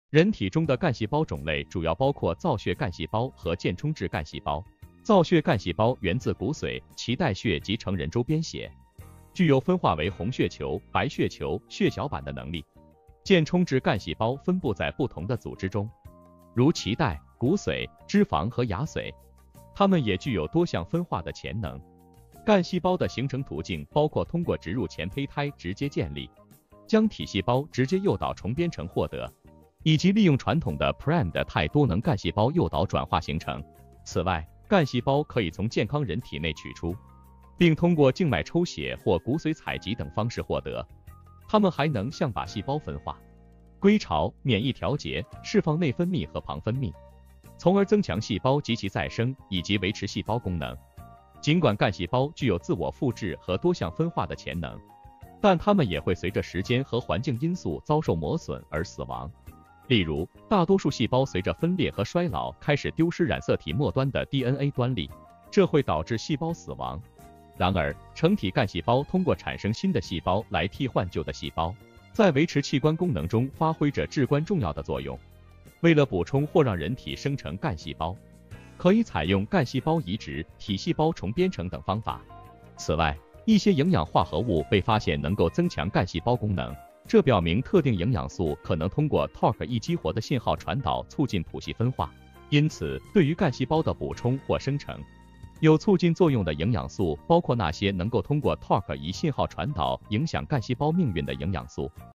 人体中的干细胞种类主要包括造血干细胞和间充质干细胞。造血干细胞源自骨髓、脐带血及成人周边血，具有分化为红血球、白血球、血小板的能力。间充质干细胞分布在不同的组织中，如脐带、骨髓、脂肪和牙髓，它们也具有多项分化的潜能。干细胞的形成途径包括通过植入前胚胎直接建立，将体细胞直接诱导重编程获得，以及利用传统的 PRAM 的肽多能干细胞诱导转化形成。此外，干细胞可以从健康人体内取出，并通过静脉抽血或骨髓采集等方式获得。它们还能像靶细胞分化、归巢、免疫调节、释放内分泌和旁分泌，从而增强细胞及其再生以及维持细胞功能。尽管干细胞具有自我复制和多项分化的潜能，但它们也会随着时间和环境因素遭受磨损而死亡。例如，大多数细胞随着分裂和衰老开始丢失染色体末端的 DNA 端粒，这会导致细胞死亡。然而，成体干细胞通过产生新的细胞来替换旧的细胞，在维持器官功能中发挥着至关重要的作用。为了补充或让人体生成干细胞，可以采用干细胞移植、体细胞重编程等方法。此外，一些营养化合物被发现能够增强干细胞功能，这表明特定营养素可能通过 TORC 一激活的信号传导促进谱系分化。因此，对于干细胞的补充或生成，有促进作用的营养素包括那些能够通过 TORC 一信号传导影响干细胞命运的营养素。